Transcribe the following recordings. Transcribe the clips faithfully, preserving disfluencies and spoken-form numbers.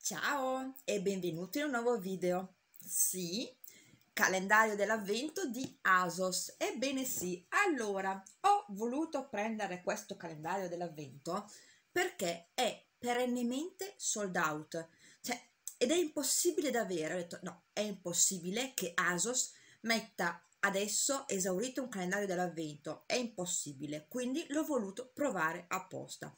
Ciao e benvenuti in un nuovo video. Sì, calendario dell'avvento di ASOS. Ebbene sì, allora ho voluto prendere questo calendario dell'avvento perché è perennemente sold out, cioè, ed è impossibile da avere. Ho detto no, è impossibile che ASOS metta adesso esaurito un calendario dell'avvento, è impossibile, quindi l'ho voluto provare apposta.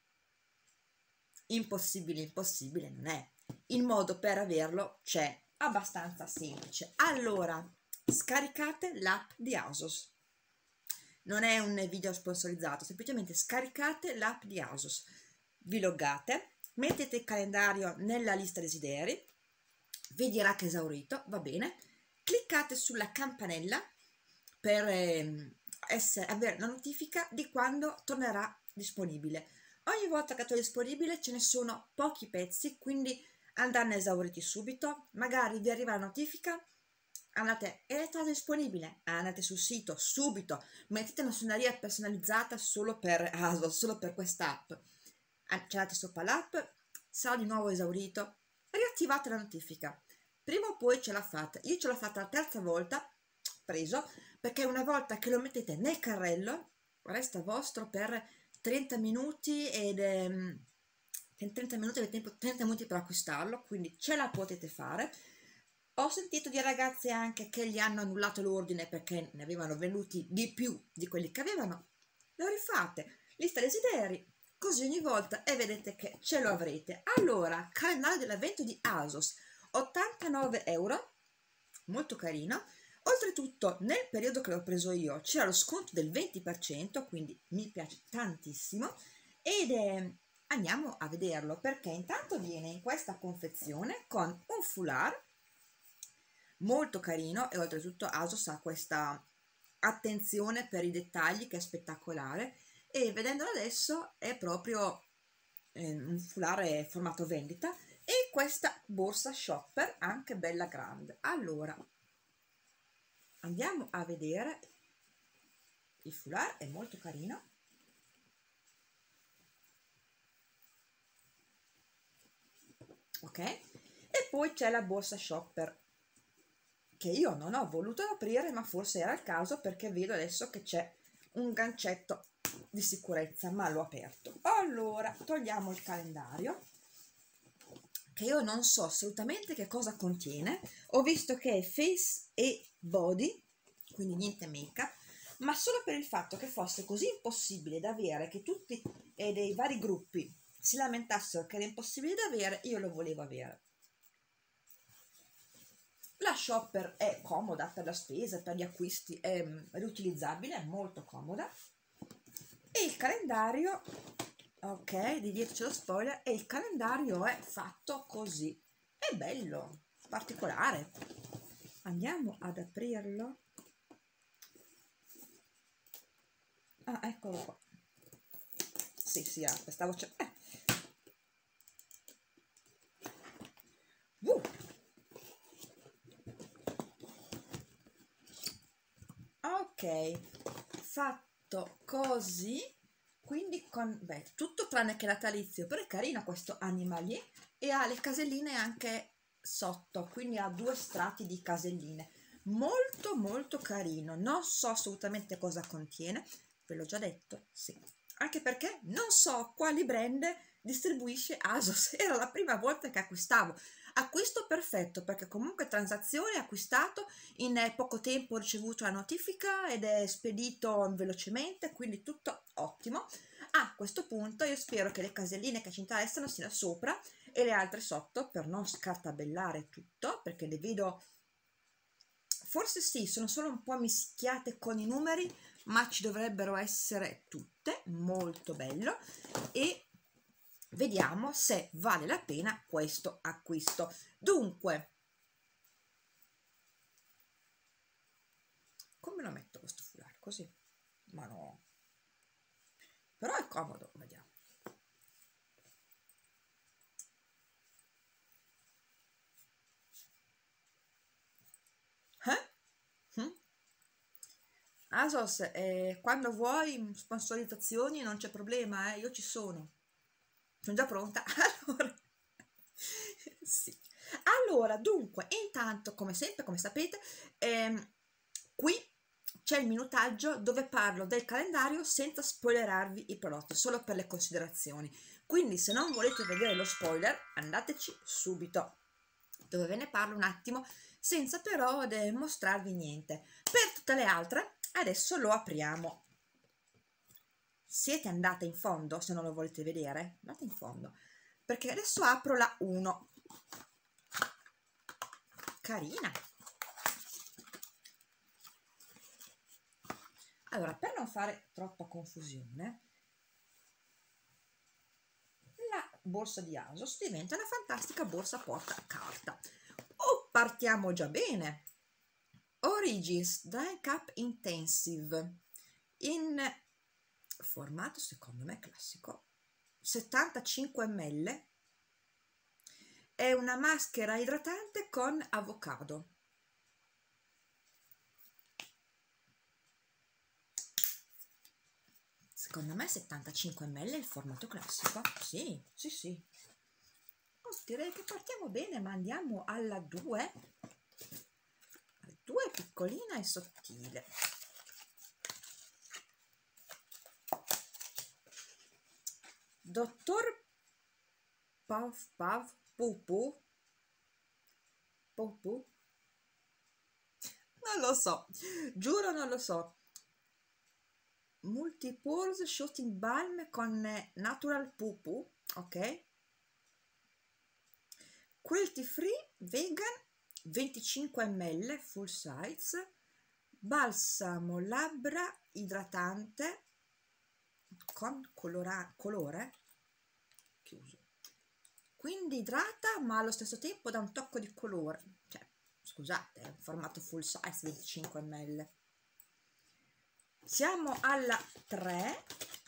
Impossibile, impossibile non è. Il modo per averlo c'è, abbastanza semplice. Allora, scaricate l'app di ASOS. Non è un video sponsorizzato, semplicemente scaricate l'app di ASOS. Vi loggate, mettete il calendario nella lista desideri, vi dirà che è esaurito, va bene. Cliccate sulla campanella per eh, essere, avere la notifica di quando tornerà disponibile. Ogni volta che è disponibile ce ne sono pochi pezzi, quindi andranno esauriti subito. Magari vi arriva la notifica, andate, è stato disponibile, andate sul sito subito, mettete una suoneria personalizzata solo per ASOS, solo per quest'app, andate sopra l'app, sarà di nuovo esaurito, riattivate la notifica. Prima o poi ce l'ha fatta. Io ce l'ho fatta la terza volta, preso, perché una volta che lo mettete nel carrello resta vostro per trenta minuti ed ehm, trenta minuti avete tempo, trenta minuti per acquistarlo, quindi ce la potete fare. Ho sentito di ragazze anche che gli hanno annullato l'ordine perché ne avevano venuti di più di quelli che avevano. Lo rifate, lista desideri, così ogni volta e vedete che ce lo avrete. Allora, calendario dell'avvento di ASOS, ottantanove euro, molto carino. Oltretutto, nel periodo che l'ho preso io c'era lo sconto del venti per cento, quindi mi piace tantissimo. Ed è, andiamo a vederlo perché intanto viene in questa confezione con un foulard molto carino e oltretutto ASOS ha questa attenzione per i dettagli che è spettacolare, e vedendolo adesso è proprio eh, un foulard formato vendita, e questa borsa shopper anche bella grande. Allora andiamo a vedere, il foulard è molto carino, ok, e poi c'è la borsa shopper che io non ho voluto aprire, ma forse era il caso perché vedo adesso che c'è un gancetto di sicurezza, ma l'ho aperto. Allora togliamo il calendario, che io non so assolutamente che cosa contiene. Ho visto che è face e body, quindi niente make-up, ma solo per il fatto che fosse così impossibile da avere, che tutti eh, dei vari gruppi si lamentassero che era impossibile da avere, io lo volevo avere. La shopper è comoda per la spesa, per gli acquisti, è riutilizzabile, è molto comoda. E il calendario, ok, di dietro c'è lo spoiler, e il calendario è fatto così. È bello, particolare. Andiamo ad aprirlo. Ah, eccolo qua. Sì, sì, ah, stavo cercando. Eh. Uh. Ok, fatto così, quindi con, beh, tutto tranne che natalizio, però è carino questo animalier, e ha le caselline anche sotto, quindi ha due strati di caselline, molto molto carino. Non so assolutamente cosa contiene, ve l'ho già detto, sì, anche perché non so quali brand distribuisce ASOS, era la prima volta che acquistavo. Acquisto perfetto, perché comunque transazione, acquistato, in poco tempo ho ricevuto la notifica ed è spedito velocemente, quindi tutto ottimo. A questo punto io spero che le caselline che ci interessano siano sopra e le altre sotto, per non scartabellare tutto, perché le vedo, forse sì, sono solo un po' mischiate con i numeri, ma ci dovrebbero essere tutte. Molto bello, e vediamo se vale la pena questo acquisto. Dunque, come lo metto questo foulard? Così? Ma no, però è comodo, vediamo. Eh? Hm? ASOS, eh, quando vuoi sponsorizzazioni non c'è problema, eh, io ci sono, sono già pronta. Allora, Sì. Allora, dunque, intanto, come sempre, come sapete, ehm, qui c'è il minutaggio dove parlo del calendario senza spoilerarvi i prodotti, solo per le considerazioni. Quindi se non volete vedere lo spoiler, andateci subito, dove ve ne parlo un attimo, senza però mostrarvi niente. Per tutte le altre, adesso lo apriamo. Siete andate in fondo, se non lo volete vedere, andate in fondo, perché adesso apro la uno. Carina. Allora, per non fare troppa confusione, la borsa di ASOS diventa una fantastica borsa porta carta. Oh, partiamo già bene. Origins Dry Cup Intensive in formato secondo me classico, settantacinque millilitri. È una maschera idratante con avocado. Secondo me settantacinque millilitri è il formato classico. Sì, sì, sì. Oh, direi che partiamo bene, ma andiamo alla due. due piccolina e sottile. Dottor Pav Pav Pupu Pupu? Non lo so, giuro non lo so. Multipurpose Shooting Balm con Natural Pupu, ok? Cruelty Free Vegan venticinque millilitri full size, balsamo labbra idratante con colora, colore chiuso, quindi idrata ma allo stesso tempo dà un tocco di colore, cioè scusate, è un formato full size venticinque millilitri. Siamo alla tre,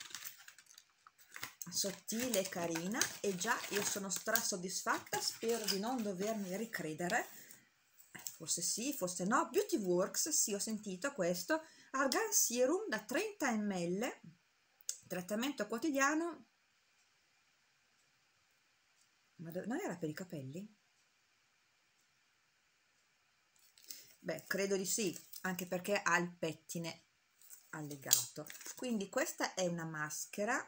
sottile e carina, e già io sono stra soddisfatta, spero di non dovermi ricredere, forse sì, forse no. Beauty Works, sì, ho sentito questo, Argan Serum da trenta millilitri, trattamento quotidiano, ma non era per i capelli? Beh, credo di sì, anche perché ha il pettine allegato. Quindi questa è una maschera,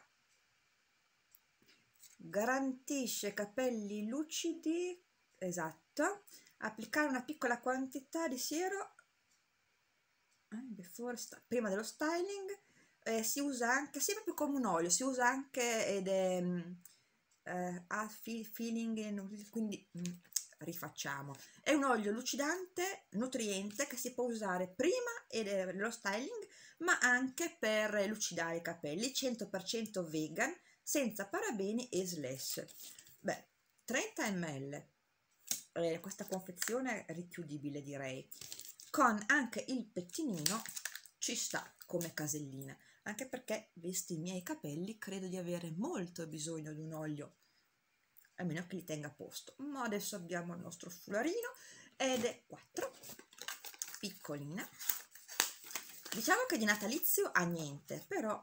garantisce capelli lucidi, esatto, applicare una piccola quantità di siero before, prima dello styling, eh, si usa anche, sì, proprio come un olio, si usa anche ed è eh, ha feeling, quindi mm, rifacciamo, è un olio lucidante, nutriente, che si può usare prima dello styling ma anche per lucidare i capelli, cento per cento vegan, senza parabeni e slash. Beh, trenta millilitri, eh, questa confezione è richiudibile direi, con anche il pettinino, ci sta come casellina, anche perché visti i miei capelli credo di avere molto bisogno di un olio, almeno che li tenga a posto. Ma adesso abbiamo il nostro fularino ed è quattro, piccolina, diciamo che di natalizio ha niente, però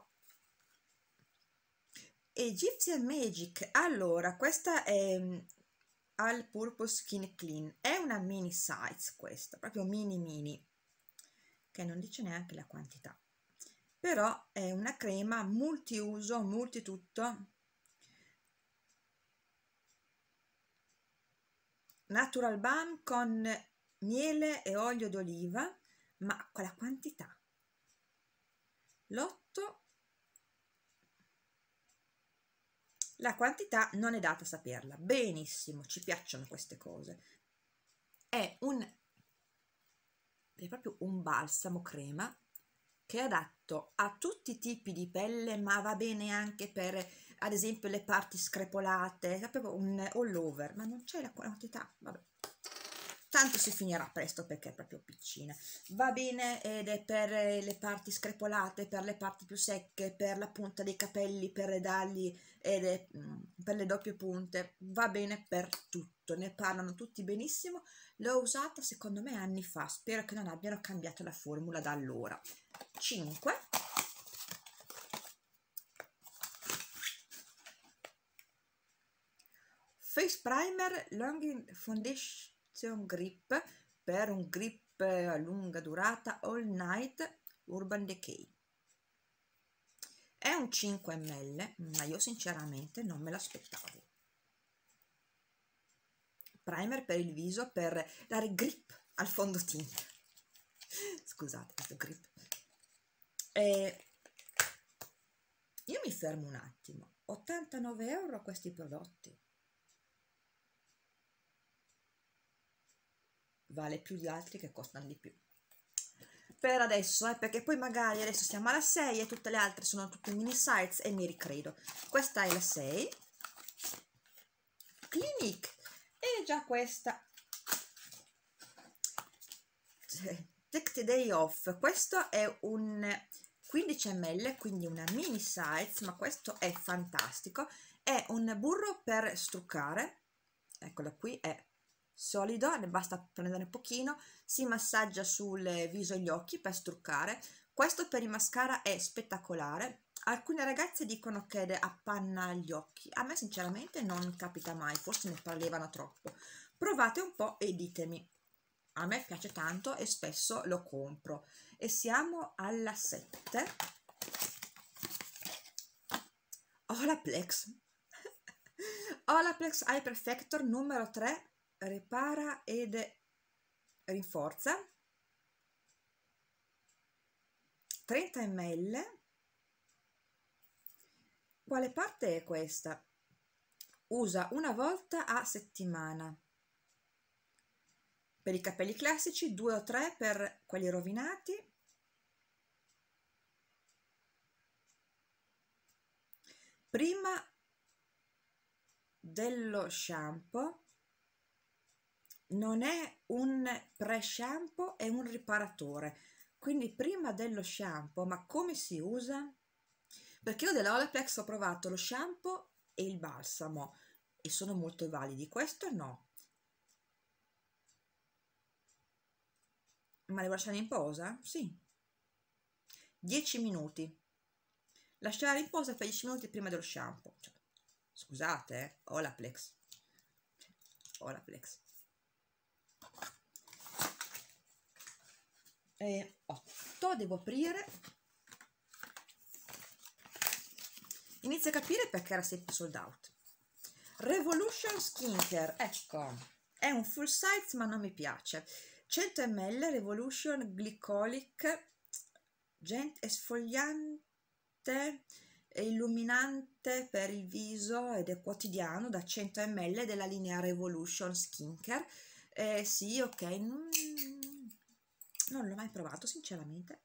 Egyptian Magic. Allora, questa è All Purpose Skin Clean, è una mini size, questa proprio mini mini, che non dice neanche la quantità, però è una crema multiuso, multitutto, natural balm con miele e olio d'oliva, ma con la quantità, l'otto, la quantità non è data a saperla. Benissimo, ci piacciono queste cose. È un è proprio un balsamo crema che è adatto a tutti i tipi di pelle, ma va bene anche per, ad esempio, le parti screpolate, è proprio un all over, ma non c'è la quantità, vabbè. Tanto si finirà presto perché è proprio piccina. Va bene ed è per le parti screpolate, per le parti più secche, per la punta dei capelli, per dargli, ed è, per le doppie punte, va bene per tutto, ne parlano tutti benissimo. L'ho usata secondo me anni fa, spero che non abbiano cambiato la formula da allora. cinque, Face Primer Long Foundation Grip per un grip a lunga durata all night Urban Decay. È un cinque millilitri, ma io sinceramente non me l'aspettavo. Primer per il viso per dare grip al fondotinta. Scusate questo grip. E io mi fermo un attimo. ottantanove euro questi prodotti. Vale più di altri che costano di più. Per adesso, eh, perché poi magari adesso siamo alla sei e tutte le altre sono tutte mini size e mi ricredo. Questa è la sei. Clinique. E già questa. Take the day off. Questo è un quindici millilitri, quindi una mini size, ma questo è fantastico. È un burro per struccare. Eccolo qui, è solido, ne basta prendere un pochino, si massaggia sul viso e gli occhi per struccare. Questo per il mascara è spettacolare. Alcune ragazze dicono che appanna gli occhi, a me sinceramente non capita mai, forse ne parlavano troppo. Provate un po' e ditemi. A me piace tanto e spesso lo compro. E siamo alla sette. Olaplex. Olaplex Eye Perfector numero tre. Ripara ed rinforza, trenta millilitri. Quale parte è questa? Usa una volta a settimana per i capelli classici, due o tre per quelli rovinati. Prima dello shampoo. Non è un pre-shampoo, è un riparatore, quindi prima dello shampoo. Ma come si usa? Perché io della Olaplex ho provato lo shampoo e il balsamo e sono molto validi, questo no. Ma devo lasciare in posa? Sì, dieci minuti, lasciare in posa per dieci minuti prima dello shampoo. Cioè, scusate, eh? Olaplex Olaplex E otto, devo aprire. Inizio a capire perché era sempre sold out. Revolution Skincare, ecco, è un full size ma non mi piace. cento millilitri Revolution Glycolic Gent esfoliante e illuminante per il viso ed è quotidiano da cento millilitri della linea Revolution Skincare. Eh, sì, ok, mm, non l'ho mai provato sinceramente,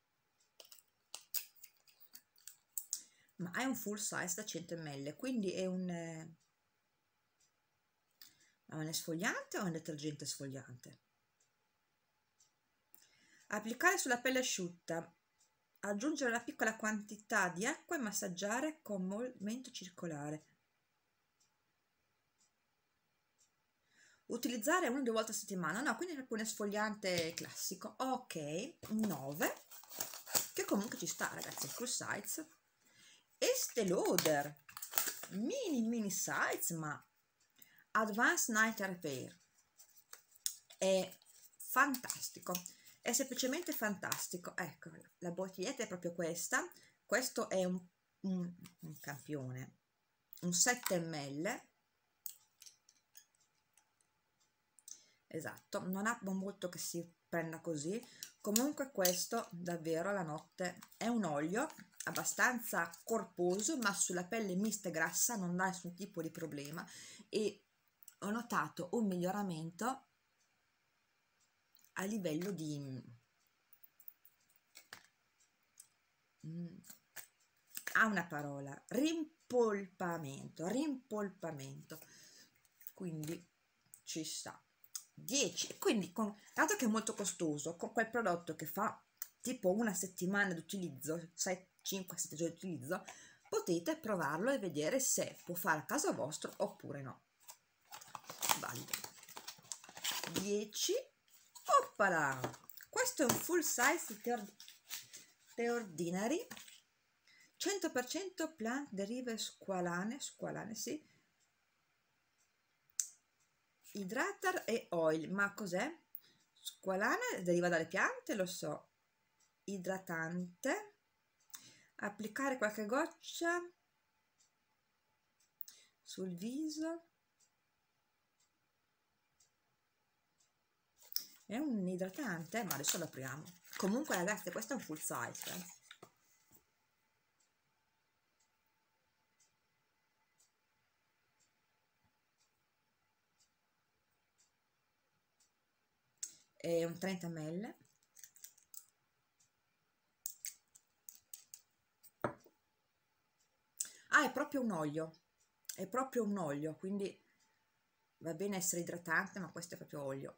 ma è un full size da cento millilitri, quindi è un, eh, un esfoliante o un detergente esfoliante? Applicare sulla pelle asciutta, aggiungere una piccola quantità di acqua e massaggiare con movimento circolare. Utilizzare una o due volte a settimana, no, quindi è proprio un esfoliante classico. Ok, nove, che comunque ci sta ragazzi, full size. Estée Lauder mini mini size, ma Advanced Night Repair, è fantastico, è semplicemente fantastico. Ecco, la bottiglietta è proprio questa. Questo è un, un, un campione, un sette millilitri. Esatto, non ha molto che si prenda così. Comunque questo davvero la notte è un olio abbastanza corposo, ma sulla pelle mista e grassa non dà nessun tipo di problema, e ho notato un miglioramento a livello di mm, ha una parola, rimpolpamento, rimpolpamento, quindi ci sta. dieci, quindi con, dato che è molto costoso, con quel prodotto che fa tipo una settimana di utilizzo, cinque sette giorni di utilizzo, potete provarlo e vedere se può fare a caso vostro oppure no. Valido. dieci. Oppala, questo è un full size The Ordinary, cento per cento plant derive squalane, squalane sì, Hydrator e oil, ma cos'è? Squalane deriva dalle piante, lo so. Idratante, applicare qualche goccia sul viso. È un idratante, ma adesso lo apriamo. Comunque ragazzi, questo è un full size, eh. È un trenta millilitri. Ah, è proprio un olio, è proprio un olio, quindi va bene essere idratante, ma questo è proprio olio.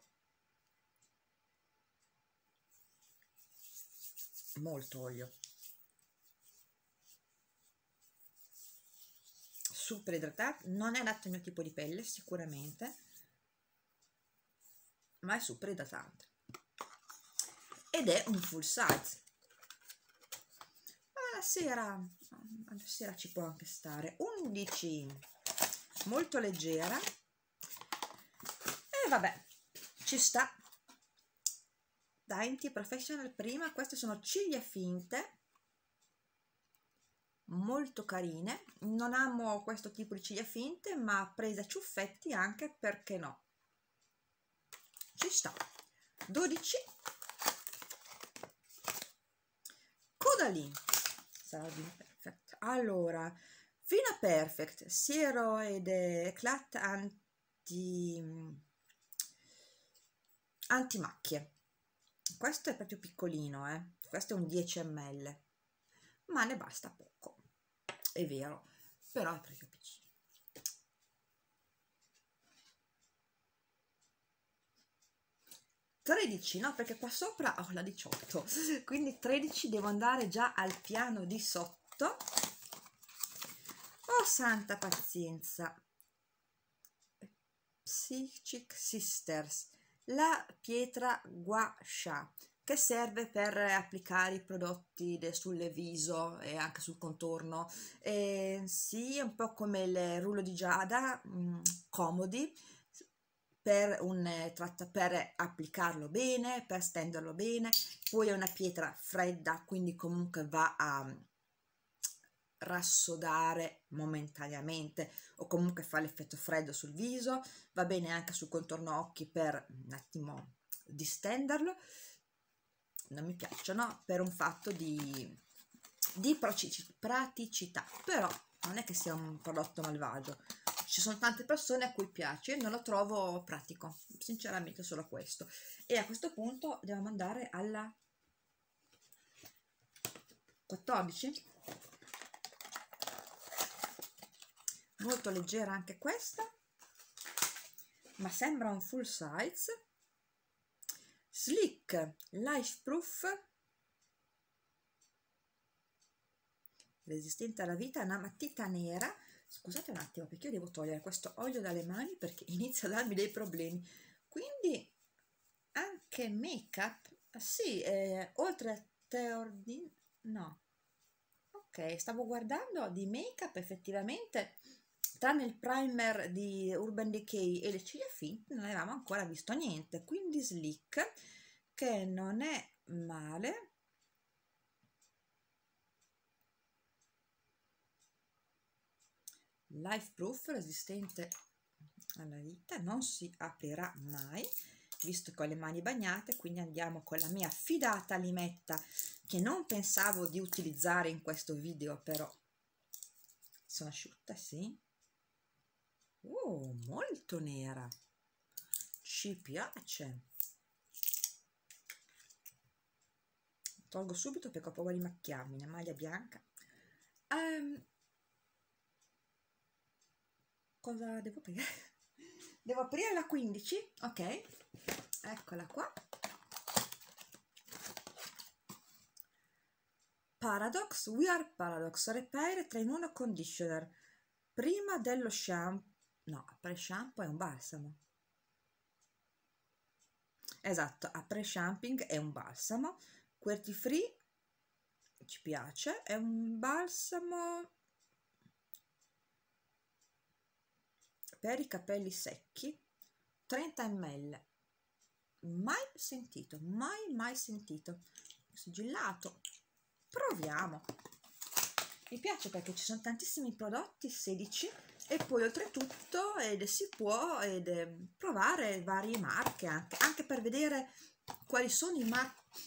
Molto olio. Super idratante, non è adatto al mio tipo di pelle sicuramente, ma è super idratante. Ed è un full size. Alla sera, alla sera ci può anche stare. undici, molto leggera. E vabbè, ci sta. Dainty Professional prima, queste sono ciglia finte, molto carine. Non amo questo tipo di ciglia finte, ma prese a ciuffetti anche, perché no? Ci sta. dodici. Caudalie sarà perfect. Allora, Fina Perfect siero ed eclat anti antimacchie. Questo è proprio piccolino, eh questo è un dieci millilitri, ma ne basta poco, è vero, però è proprio piccino. tredici, no, perché qua sopra ho la diciotto, quindi tredici, devo andare già al piano di sotto. Oh santa pazienza. Psychic Sisters, la pietra gua sha, che serve per applicare i prodotti sul viso e anche sul contorno. E sì, è un po' come il rullo di giada, mh, comodi per, un, tratta, per applicarlo bene, per stenderlo bene. Poi è una pietra fredda, quindi comunque va a rassodare momentaneamente o comunque fa l'effetto freddo sul viso. Va bene anche sul contorno occhi per un attimo distenderlo. Non mi piacciono per un fatto di, di praticità, però non è che sia un prodotto malvagio. Ci sono tante persone a cui piace, io non lo trovo pratico, sinceramente, solo questo. E a questo punto dobbiamo andare alla quattordici. Molto leggera anche questa, ma sembra un full size. Slick Life Proof, resistente alla vita, una matita nera. Scusate un attimo, perché io devo togliere questo olio dalle mani perché inizia a darmi dei problemi. Quindi anche make up, sì, eh, oltre a Theordin, no, ok, stavo guardando di make up, effettivamente tranne il primer di Urban Decay e le ciglia finte non avevamo ancora visto niente. Quindi Slick, che non è male. Life Proof, resistente alla vita, non si aprirà mai, visto che ho le mani bagnate. Quindi andiamo con la mia fidata limetta, che non pensavo di utilizzare in questo video, però sono asciutta, sì. Oh, molto nera, ci piace. Tolgo subito perché ho paura di macchiarmi, una maglia bianca. Um, cosa devo aprire? Devo aprire la quindici, ok, eccola qua. Paradox, We Are Paradox Repair tre in uno Conditioner, prima dello shampoo, no, pre-shampoo è un balsamo, esatto, a pre-shamping è un balsamo. Cruelty free, ci piace, è un balsamo per i capelli secchi, trenta millilitri, mai sentito, mai mai sentito, sigillato, proviamo. Mi piace perché ci sono tantissimi prodotti, sedici, e poi oltretutto ed si può ed, eh, provare varie marche anche, anche per vedere quali sono i marchi.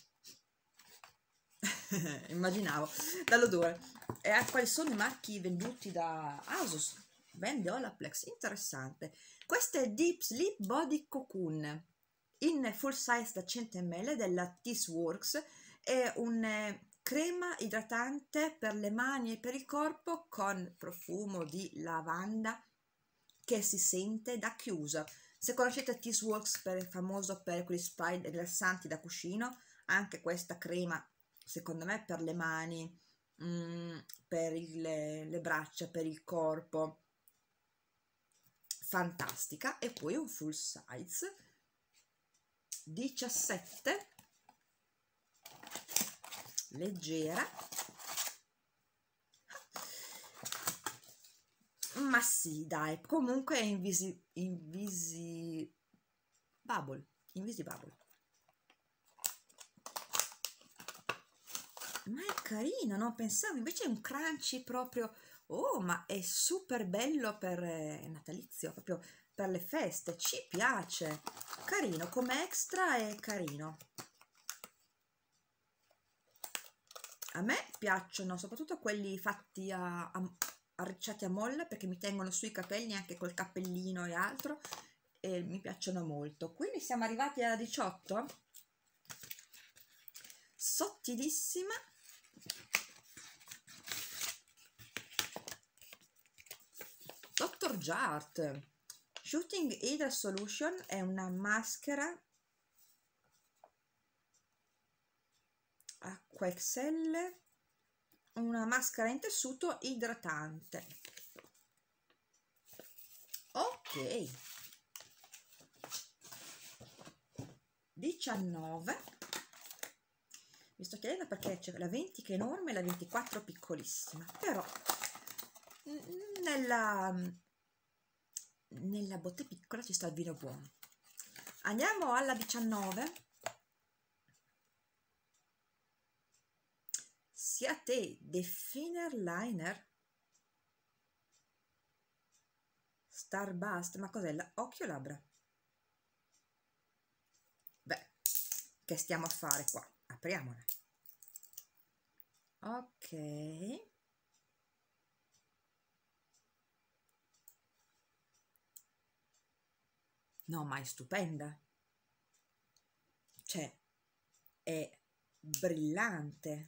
Immaginavo dall'odore, e a quali sono i marchi venduti da Asos. Vende Olaplex, interessante. Questo è Deep Sleep Body Cocoon in full size da cento millilitri della Tissworks. È un eh, crema idratante per le mani e per il corpo con profumo di lavanda che si sente da chiusa. Se conoscete Tissworks, per, è famoso per quegli spray rilassanti da cuscino, anche questa crema secondo me per le mani, mm, per il, le, le braccia, per il corpo, fantastica. E poi un full size diciassette, leggera, ma sì dai, comunque è invisi, invisi bubble, invisibubble. Ma è carino, non pensavo, invece è un crunchy proprio. Oh, ma è super bello per eh, natalizio, proprio per le feste, ci piace, carino, come extra è carino. A me piacciono soprattutto quelli fatti a, a arricciati a molla, perché mi tengono sui capelli anche col cappellino e altro, e mi piacciono molto. Quindi siamo arrivati alla diciotto, sottilissima. Doctor Jart Shooting Hydra Solution è una maschera acqua Excel, una maschera in tessuto idratante. Ok, diciannove. Mi sto chiedendo perché c'è la venti che è enorme e la ventiquattro piccolissima, però nella nella botte piccola ci sta il vino buono. Andiamo alla diciannove. Siate Definer Liner Starburst, ma cos'è? Occhio labbra. Beh, che stiamo a fare qua? Apriamola. Ok, no, ma è stupenda, cioè è brillante.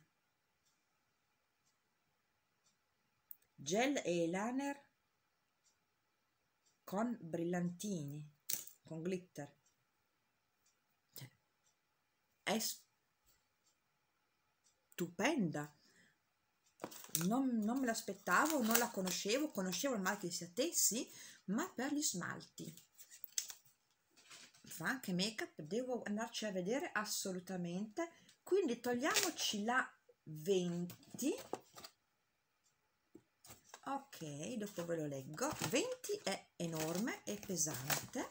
Gel e liner con brillantini, con glitter, cioè, è stupenda. Non, non me l'aspettavo, non la conoscevo, conoscevo il marchio di Siate, sì, ma per gli smalti fa anche make up, devo andarci a vedere assolutamente. Quindi togliamoci la venti. Ok, dopo ve lo leggo. venti è enorme e pesante.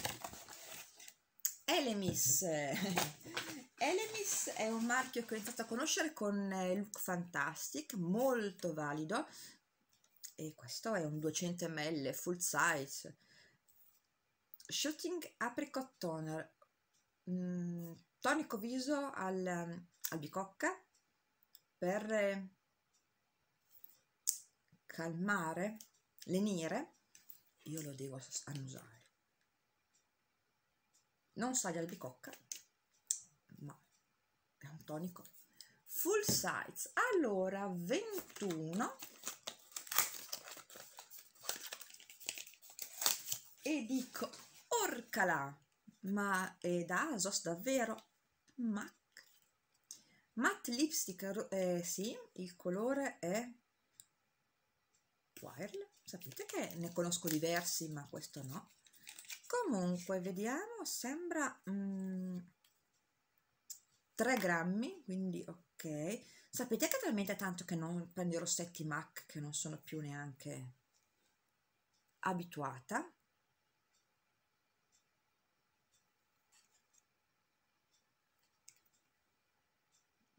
Elemis Elemis è un marchio che ho iniziato a conoscere con Look Fantastic, molto valido, e questo è un duecento millilitri full size. Shooting Apricot Toner, mm, tonico viso al, albicocca per calmare, lenire. Io lo devo annusare, non sa di albicocca, ma è un tonico full size. Allora, ventuno, e dico orcala, ma è da Asos davvero? MAC matte lipstick, eh, sì, il colore è Wireless. Sapete che ne conosco diversi, ma questo no. Comunque vediamo, sembra mm, tre grammi, quindi ok. Sapete che è talmente tanto che non prendo i rossetti MAC, che non sono più neanche abituata.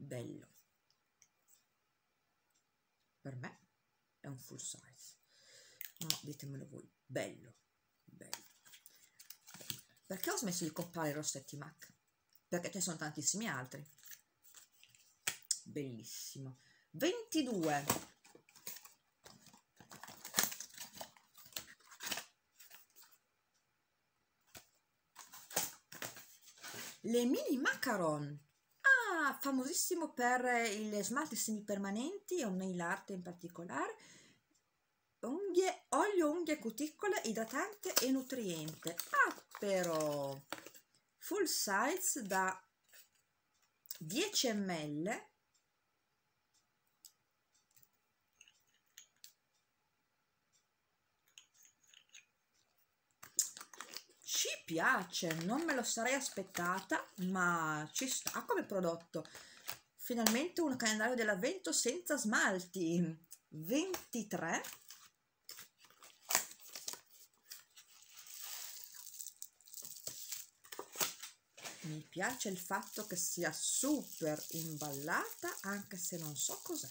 bello, per me è un full size, no, ditemelo voi, bello, bello. Perché ho smesso di comprare i rossetti MAC? Perché ce ne sono tantissimi altri. Bellissimo. ventidue. Le mini macaron. Ah, famosissimo per il smalti semipermanenti e un nail art in particolare. Unghie, olio, unghie, cuticole, idratante e nutriente. Ah, però full size da dieci millilitri. Ci piace, non me lo sarei aspettata, ma ci sta come prodotto. Finalmente un calendario dell'avvento senza smalti. ventitré. Mi piace il fatto che sia super imballata, anche se non so cos'è.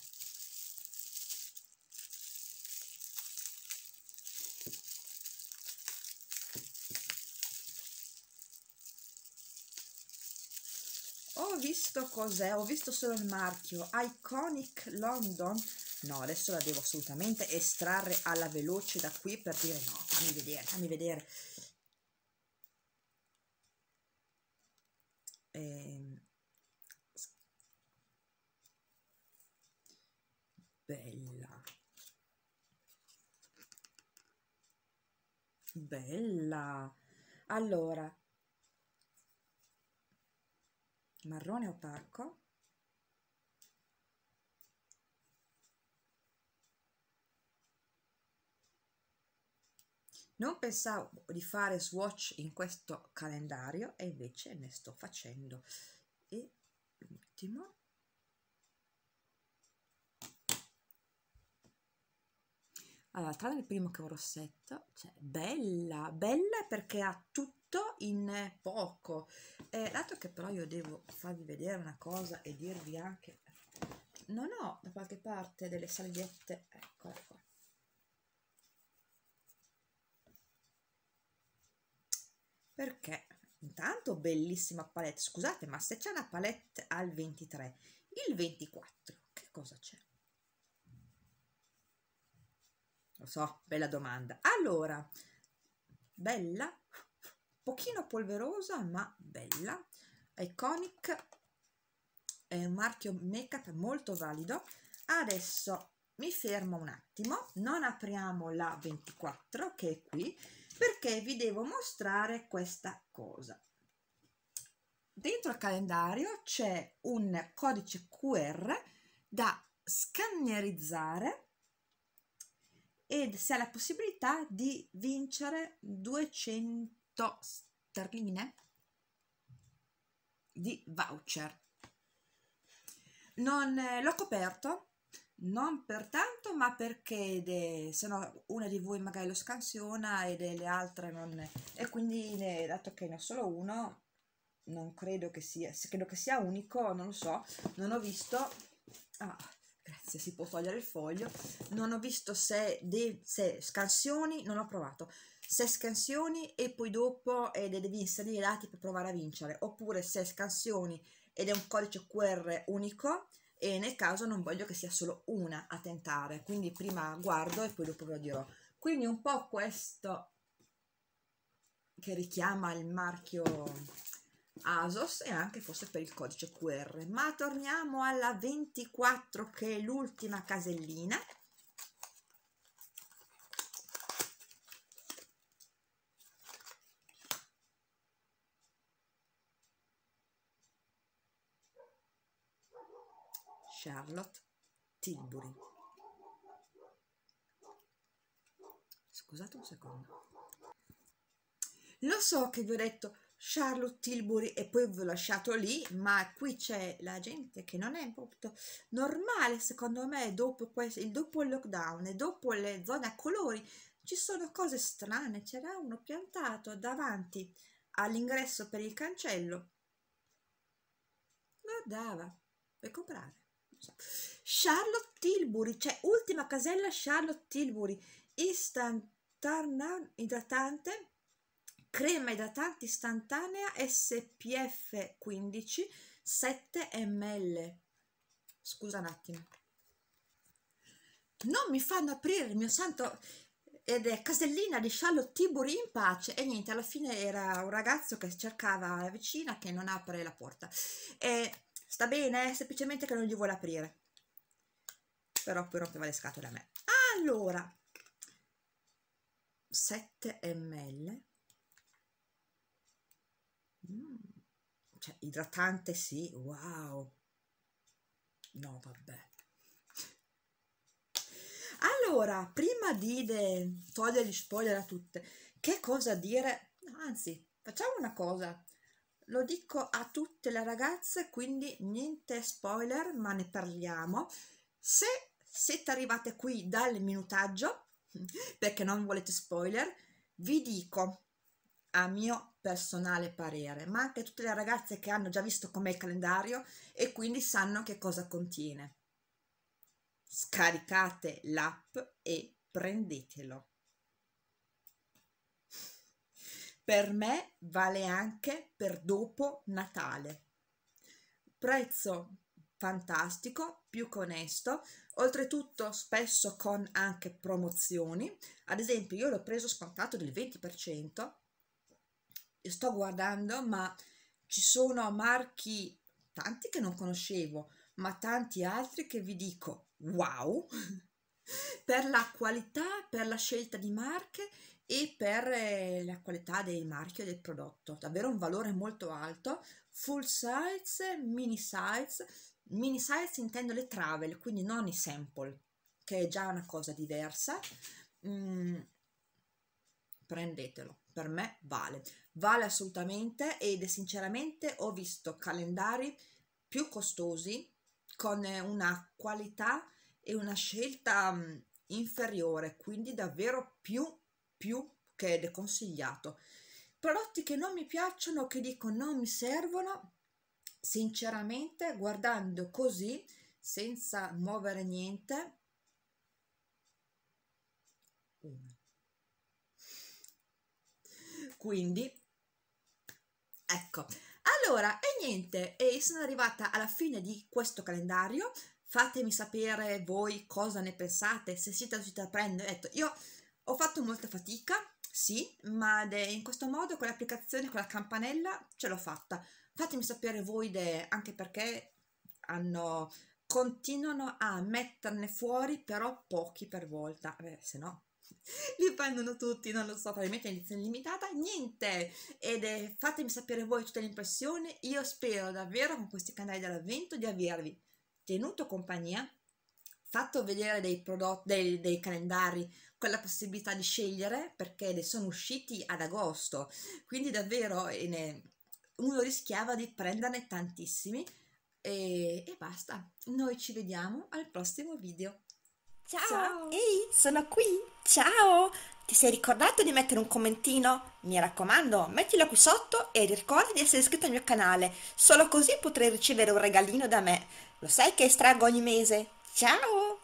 Ho visto cos'è, ho visto solo il marchio Iconic London. No, adesso la devo assolutamente estrarre alla veloce da qui per dire no, fammi vedere, fammi vedere. Eh, bella, bella. Allora, marrone opaco, non pensavo di fare swatch in questo calendario e invece ne sto facendo. E l'ultimo, allora, tra il primo che è un rossetto, cioè bella, bella perché ha tutto in poco. Eh, dato che però io devo farvi vedere una cosa e dirvi anche, non ho da qualche parte delle salviette, ecco, ecco. Perché intanto bellissima palette, scusate, ma se c'è una palette al ventitré, il ventiquattro, che cosa c'è? Lo so, bella domanda. Allora, bella, pochino polverosa, ma bella. Iconic è un marchio make-up molto valido. Adesso mi fermo un attimo, non apriamo la ventiquattro che è qui, perché vi devo mostrare questa cosa. Dentro il calendario c'è un codice Q R da scannerizzare ed si ha la possibilità di vincere duecento sterline di voucher. Non eh, l'ho coperto, non per tanto, ma perché de, se no una di voi magari lo scansiona e delle altre non, e quindi ne, dato che ne ho solo uno, non credo che sia, credo che sia unico, non lo so, non ho visto. Ah, grazie, si può togliere il foglio. Non ho visto se, de, se scansioni, non ho provato, se scansioni e poi dopo eh, devi inserire i dati per provare a vincere, oppure se scansioni ed è un codice Q R unico e nel caso non voglio che sia solo una a tentare, quindi prima guardo e poi dopo ve lo dirò. Quindi un po' questo che richiama il marchio ASOS e anche forse per il codice Q R. Ma torniamo alla ventiquattro, che è l'ultima casellina. Charlotte Tilbury. Scusate un secondo. Lo so che vi ho detto Charlotte Tilbury e poi vi ho lasciato lì, ma qui c'è la gente che non è proprio normale, secondo me, dopo, questo, dopo il lockdown e dopo le zone a colori, ci sono cose strane. C'era uno piantato davanti all'ingresso per il cancello, guardava, puoi comprare. Charlotte Tilbury, cioè ultima casella Charlotte Tilbury, instant idratante, crema idratante istantanea S P F quindici, sette millilitri. Scusa un attimo, non mi fanno aprire il mio santo ed è casellina di Charlotte Tilbury in pace. E niente, alla fine era un ragazzo che cercava la vicina che non apre la porta e sta bene, semplicemente che non gli vuole aprire, però poi rompeva le scatole a me. Allora, sette millilitri, mm, cioè idratante, sì, wow, no vabbè. Allora, prima di de- togliere gli spoiler a tutte, che cosa dire? Anzi, facciamo una cosa, lo dico a tutte le ragazze, quindi niente spoiler, ma ne parliamo. Se siete arrivate qui dal minutaggio, perché non volete spoiler, vi dico a mio personale parere, ma anche tutte le ragazze che hanno già visto com'è il calendario e quindi sanno che cosa contiene. Scaricate l'app e prendetelo. Per me vale anche per dopo Natale. Prezzo fantastico, più che onesto, oltretutto spesso con anche promozioni. Ad esempio io l'ho preso scontato del venti per cento, sto guardando, ma ci sono marchi tanti che non conoscevo, ma tanti altri che vi dico wow, per la qualità, per la scelta di marche e per eh, la qualità del marchio del prodotto, davvero un valore molto alto. Full size, mini size, mini size intendo le travel, quindi non i sample, che è già una cosa diversa. Mm, prendetelo, per me vale, vale assolutamente, ed sinceramente ho visto calendari più costosi con una qualità e una scelta mh, inferiore, quindi davvero più più che deconsigliato. Prodotti che non mi piacciono, che dico non mi servono, sinceramente guardando così senza muovere niente, uno. Quindi ecco, allora e niente, e sono arrivata alla fine di questo calendario. Fatemi sapere voi cosa ne pensate, se siete riusciti a prendere. Detto, io ho fatto molta fatica, sì, ma in questo modo con l'applicazione, con la campanella ce l'ho fatta. Fatemi sapere voi, de, anche perché hanno, continuano a metterne fuori, però pochi per volta, eh, se no li prendono tutti, non lo so, probabilmente in edizione limitata, niente. Ed è, fatemi sapere voi tutte le impressioni. Io spero davvero con questi canali dell'avvento di avervi tenuto compagnia, fatto vedere dei prodotti, dei, dei calendari con la possibilità di scegliere, perché ne sono usciti ad agosto, quindi davvero eh, ne, uno rischiava di prenderne tantissimi. E, e basta, noi ci vediamo al prossimo video. Ciao, Ciao! ehi, sono qui. Ciao! Ti sei ricordato di mettere un commentino? Mi raccomando, mettilo qui sotto e ricorda di essere iscritto al mio canale. Solo così potrai ricevere un regalino da me. Lo sai che estraggo ogni mese. Ciao!